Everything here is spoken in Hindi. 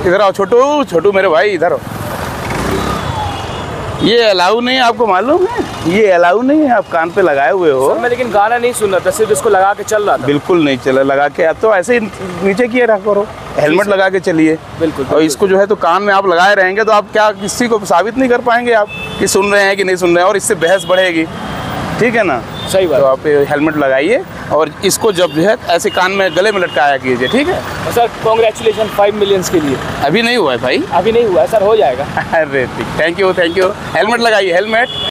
इधर आओ छोटू, छोटू मेरे भाई इधर आओ। ये अलाउ नहीं है, आपको मालूम है? ये अलाउ नहीं है, आप कान पे लगाए हुए हो। सर मैं लेकिन गाना नहीं सुन रहा था, सिर्फ इसको लगा के चल रहा था। बिल्कुल नहीं चला लगा के, आप तो ऐसे ही नीचे किए रखा करो, हेलमेट लगा के चलिए। बिल्कुल। और इसको जो है तो कान में आप लगाए रहेंगे तो आप क्या किसी को साबित नहीं कर पाएंगे आप कि सुन रहे हैं कि नहीं सुन रहे हैं, और इससे बहस बढ़ेगी, ठीक है ना? सही बात। तो आप हेलमेट लगाइए और इसको जब जो है ऐसे कान में गले में लटकाया कीजिए, ठीक है? सर कॉन्ग्रेचुलेशन 5 मिलियंस के लिए। अभी नहीं हुआ है भाई? अभी नहीं हुआ है सर, हो जाएगा। अरे ठीक, thank you thank you. Helmet लगाइए, हेलमेट।